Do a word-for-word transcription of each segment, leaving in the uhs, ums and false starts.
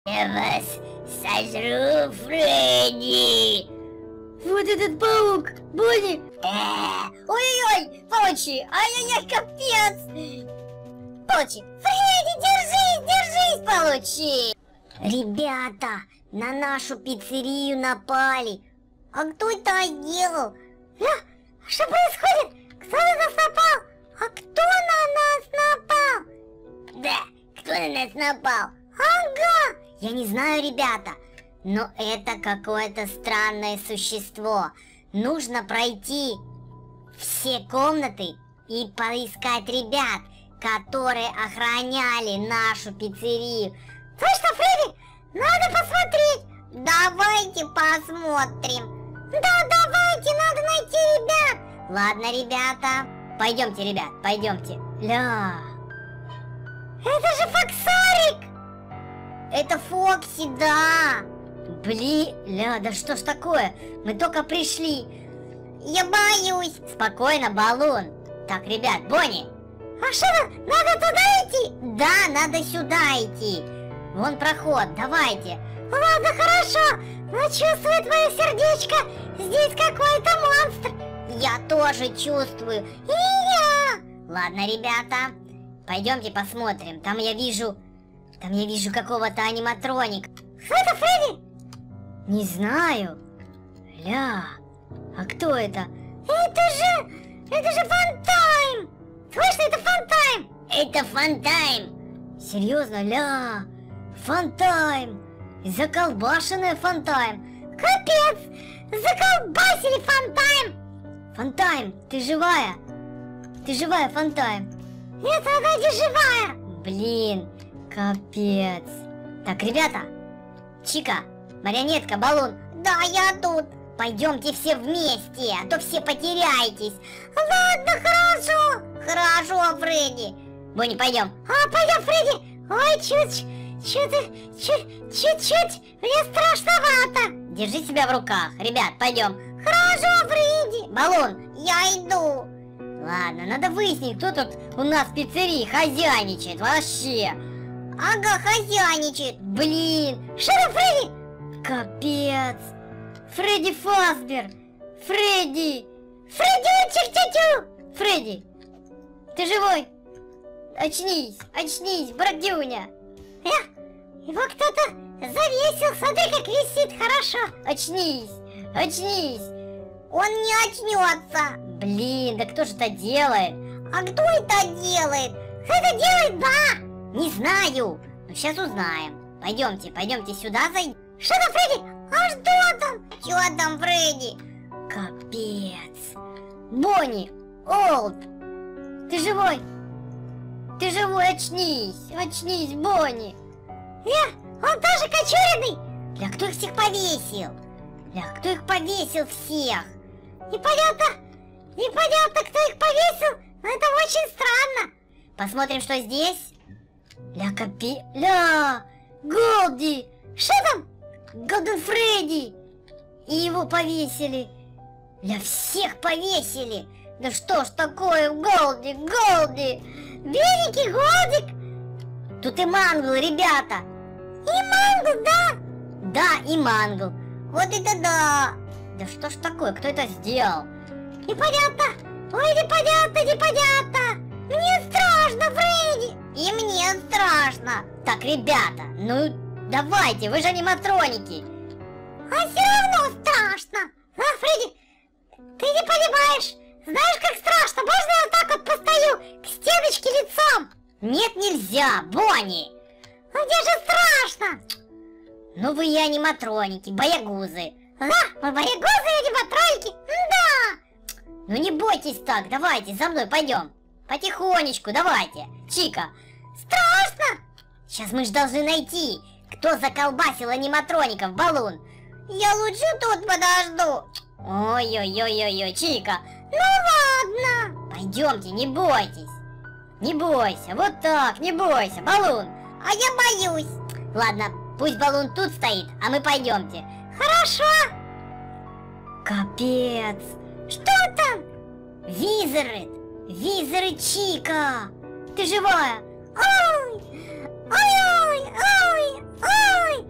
Я вас сожру, Фредди! Вот этот паук! Бонни! Ой-ой-ой! Паучи! Ай-яй-яй, капец! Паучи! Фредди, держись, держись, паучи! Ребята, на нашу пиццерию напали! А кто это сделал? Ля, что происходит? Кто на нас напал? А кто на нас напал? Да, кто на нас напал? Ага! Я не знаю, ребята, но это какое-то странное существо. Нужно пройти все комнаты и поискать ребят, которые охраняли нашу пиццерию. Точно, Фредди? Надо посмотреть. Давайте посмотрим. Да, давайте, надо найти ребят. Ладно, ребята. Пойдемте, ребят, пойдемте. Ля. Это же Фоксарик. Это Фокси, да. Блин, ля, да что ж такое? Мы только пришли. Я боюсь. Спокойно, Балун. Так, ребят, Бонни. А что, надо туда идти? Да, надо сюда идти. Вон проход, давайте. Ладно, хорошо. Но чувствую твое сердечко. Здесь какой-то монстр. Я тоже чувствую. И я. Ладно, ребята. Пойдемте посмотрим. Там я вижу... Там я вижу какого-то аниматроника. Кто это, Фредди? Не знаю. Ля. А кто это? Это же... Это же Фантайм. Слышно, это Фантайм. Это Фантайм. Серьезно, ля. Фантайм. Заколбашенная Фантайм. Капец. Заколбасили Фантайм. Фантайм, ты живая? Ты живая, Фантайм? Нет, она не живая. Блин, капец. Так, ребята. Чика, марионетка, Балун. Да, я тут. Пойдемте все вместе, а то все потеряетесь. Ладно, хорошо. Хорошо, Фредди. Бонни, пойдем. А, пойдем, Фредди. Ой, чуть, чуть, чуть, чуть-чуть. Мне страшновато. Держи себя в руках. Ребят, пойдем. Хорошо, Фредди. Балун, я иду. Ладно, надо выяснить, кто тут у нас в пиццерии хозяйничает вообще. Ага, хозяйничает. Блин. Что там, Фредди? Капец. Фредди Фазбер. Фредди. Фреддючек, тю-тю. Фредди, ты живой? Очнись, очнись, бродюня. Э, его кто-то завесил, смотри, как висит, хорошо. Очнись, очнись. Он не очнется. Блин, да кто же это делает? А кто это делает? Кто это делает, да? Не знаю, но сейчас узнаем. Пойдемте, пойдемте сюда зайдем. Что там, Фредди? А что там? Что там, Фредди? Капец. Бонни, Олд, ты живой? Ты живой, очнись, очнись, Бонни. Э, он тоже кочуренный. Ля, кто их всех повесил? Ля, кто их повесил всех? Непонятно, непонятно, кто их повесил, но это очень странно. Посмотрим, что здесь. Ля, капи... Ля, Голди. Что там? Голден Фредди. И его повесили. Ля, всех повесили. Да что ж такое, Голди, Голди. Великий Голдик. Тут и Мангл, ребята. И Мангл, да? Да, и Мангл. Вот это да. Да что ж такое, кто это сделал? Непонятно. Ой, непонятно, непонятно. Мне страшно, Фредди. И мне страшно. Так, ребята, ну давайте, вы же аниматроники. А все равно страшно. А, Фредди, ты не понимаешь. Знаешь, как страшно? Можно я вот так вот постою к стеночке лицом? Нет, нельзя, Бонни. Ну где же страшно? Ну вы и аниматроники, боягузы. Да, мы боягузы и аниматроники. Да. Ну не бойтесь так, давайте, за мной пойдем. Потихонечку, давайте. Чика. Страшно. Сейчас мы же должны найти, кто заколбасил аниматроников, Балун. Я лучше тут подожду. Ой-ой-ой-ой-ой, Чика. Ну ладно. Пойдемте, не бойтесь. Не бойся, вот так, не бойся, Балун. А я боюсь. Ладно, пусть Балун тут стоит, а мы пойдемте. Хорошо. Капец. Что там? Визерет. Визерет Чика. Ты живая? Ой, ой, ой, ой, ой.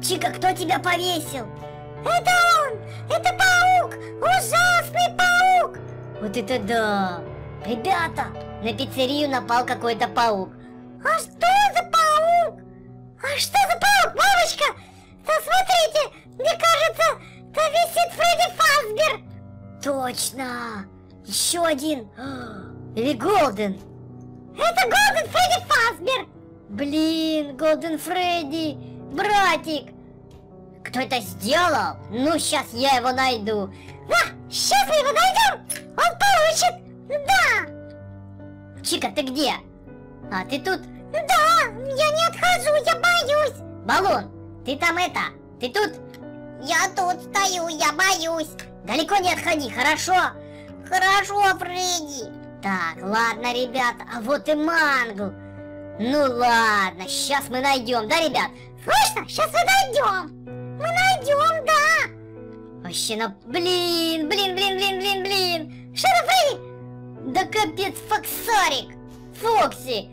Чика, кто тебя повесил? Это он! Это паук! Ужасный паук! Вот это да! Ребята, на пиццерию напал какой-то паук. А что за паук? А что за паук, мамочка? Да смотрите, мне кажется, там висит Фредди Фазбер. Точно! Еще один! Или Голден! Это Голден Фредди Фазбер! Блин, Голден Фредди! Братик! Кто это сделал? Ну, сейчас я его найду. Да, сейчас мы его найдем! Он получит! Да! Чика, ты где? А, ты тут? Да, я не отхожу, я боюсь! Баллон, ты там это? Ты тут? Я тут стою, я боюсь! Далеко не отходи, хорошо? Хорошо, Фредди! Так, ладно, ребята, а вот и Мангл. Ну ладно, сейчас мы найдем, да, ребят? Слышно? Сейчас мы найдем! Мы найдем, да! Вообще, ну, блин, блин, блин, блин, блин, блин! Что это, Фредди? Да капец, Фоксарик! Фокси!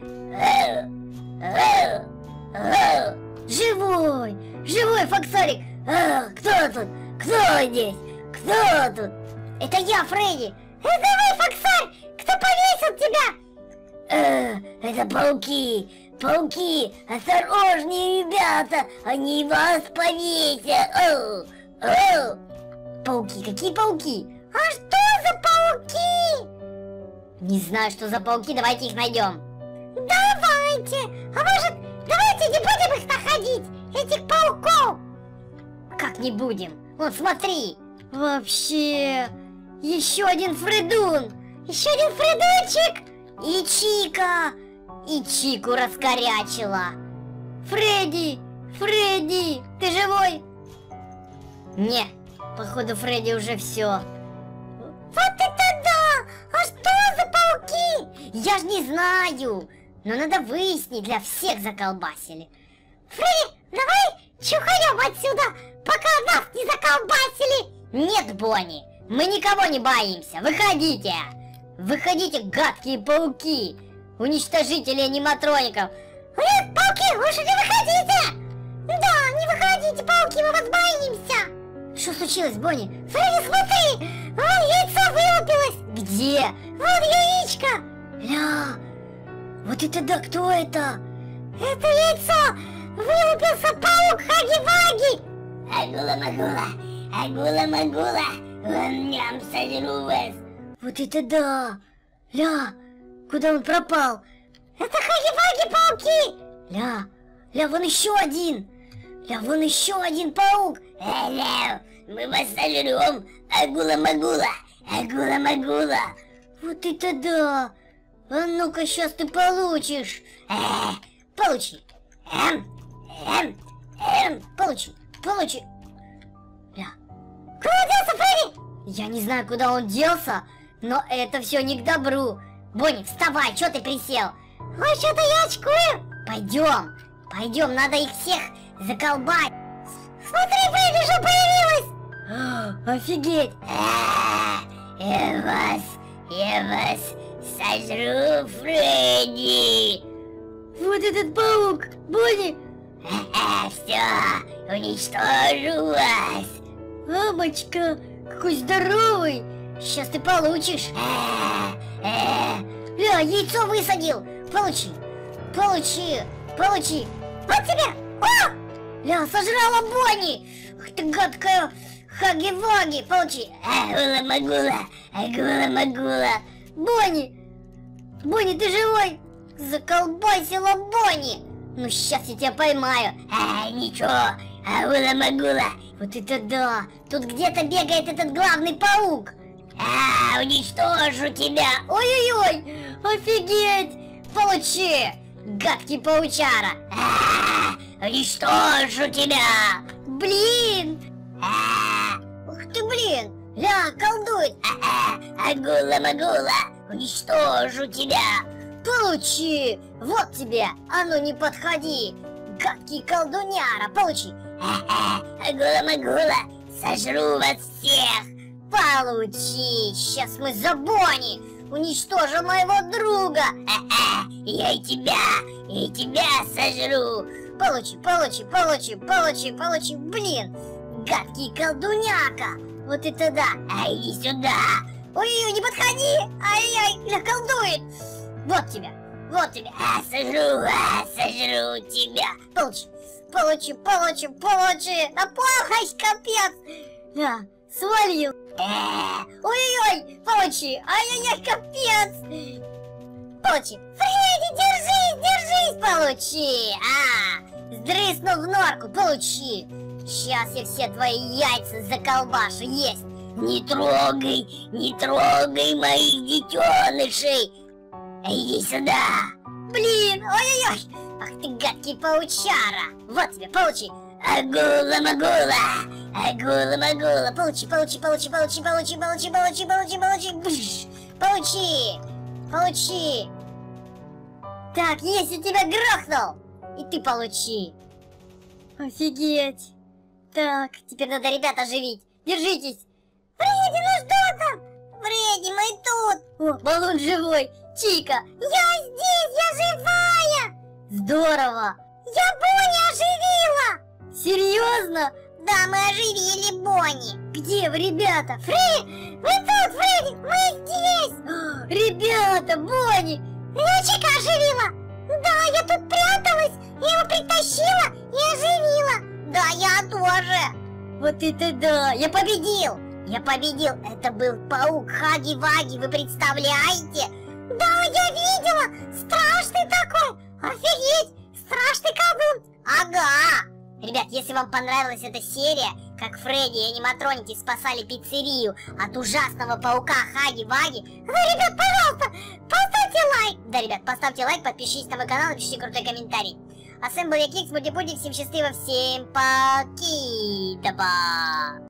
Живой! Живой Фоксарик! А, кто тут? Кто здесь? Кто тут? Это я, Фредди! Это вы, Фоксарь! Кто повесил тебя? Э, это пауки! Пауки! Осторожнее, ребята! Они вас повесят! Оу, оу. Пауки? Какие пауки? А что за пауки? Не знаю, что за пауки, давайте их найдем. Давайте! А может, давайте не будем их находить, этих пауков? Как не будем? Вот смотри! Вообще... Еще один Фредун! Еще один Фредунчик! И Чика! И Чику раскорячила! Фредди! Фредди! Ты живой? Не, походу Фредди уже все. Вот это да! А что за пауки? Я ж не знаю! Но надо выяснить, для всех заколбасили. Фредди, давай чухаем отсюда, пока нас не заколбасили! Нет, Бонни, мы никого не боимся! Выходите! Выходите, гадкие пауки! Уничтожители аниматроников! Нет, пауки, лучше не выходите! Да, не выходите, пауки, мы вас боимся! Что случилось, Бонни? Фредди, смотри! Вон яйцо вылупилось! Где? Вон яичко! Ля! Вот это да, кто это? Это яйцо! Вылупился паук Хаги-Ваги! Агула-магула! Агула-магула! Ням, сожру вас! Вот это да! Ля! Куда он пропал? Это Хаги-Ваги пауки! Ля! Ля, вон еще один! Ля, вон еще один паук! Ля, мы вас сожрем! Агула-магула! Агула-магула! Вот это да! А ну-ка, сейчас ты получишь! Э, получи! Эм, эм, эм, получи! Получи! Ля! Куда делся Фредди? Я не знаю, куда он делся, но это все не к добру. Бонни, вставай, что ты присел? Ой, что-то я очкую. Пойдем, пойдем, надо их всех заколбать. Смотри, Фредди, что появилось! Офигеть! Я вас, я вас сожру, Фредди! Вот этот паук, Бонни! Все, уничтожу вас! Мамочка, какой здоровый! Сейчас ты получишь! Ля, яйцо высадил! Получи! Получи! Получи! Вот тебе! О! Ля, сожрала Бонни! Ах ты гадкая Хаги-Ваги! Получи! Агула-магула! Агула-магула! Бонни! Бонни, ты живой? Заколбасила Бонни! Ну сейчас я тебя поймаю! А, ничего! Агула-магула! Вот это да! Тут где-то бегает этот главный паук! А, уничтожу тебя! Ой-ой-ой! Офигеть! Получи! Гадкий паучара! А, уничтожу тебя! Блин! А, ух ты, блин! Ля, колдует! А, агула-магула! Уничтожу тебя! Получи! Вот тебе! А ну не подходи! Гадкий колдуняра! Получи! Агула-магула! Сожру вас всех! Получи! Сейчас мы за Бонни уничтожим моего друга! Я и тебя, и тебя сожру! Получи, получи, получи, получи, получи. Блин, гадкий колдуняка. Вот это да. А иди сюда. Ой-ой-ой, не подходи. Ай-яй, колдует. Вот тебя, вот тебя. А, сожру, а, сожру тебя. Получи, получи, получи, получи. Да плохо, капец. Да, свалил. Ой-ой-ой, получи. Ай-яй-яй, капец. Получи. Фредди, держись, держись, получи. А, сдрыснул в норку, получи. Сейчас я все твои яйца заколбашу, есть. Не трогай, не трогай моих детенышей. Иди сюда. Блин, ой-ой-ой. Ах ты гадкий паучара. Вот тебе, получи. Агула-магула. Агула-магула. Получи, получи, получи, получи, получи, получи, получи, получи, получи. Бш. Получи. Получи. Так, если тебя грохнул. И ты получи. Офигеть. Так, теперь надо ребят оживить. Держитесь. Фредди, ну что там? Фредди, мы тут. О, баллон живой. Чика. Я здесь, я живая. Здорово. Я Бонни оживила. Серьезно? Да, мы оживили Бонни. Где вы, ребята? Фредди, мы тут, Фредди, мы здесь. Ребята, Бонни. Я Чика оживила. Да, я тут пряталась. Я его притащила и оживила. Да, я тоже. Вот это да, я победил. Я победил. Это был паук Хаги-Ваги, вы представляете? Да, я видела. Страшный такой. Офигеть, страшный колдун. Ага. Ребят, если вам понравилась эта серия, как Фредди и аниматроники спасали пиццерию от ужасного паука Хаги-Ваги, ну, ребят, пожалуйста, поставьте лайк. Да, ребят, поставьте лайк, подпишитесь на мой канал, напишите крутой комментарий. А с вами был я, Кикс, Мультипудик, всем счастливо, всем покидова.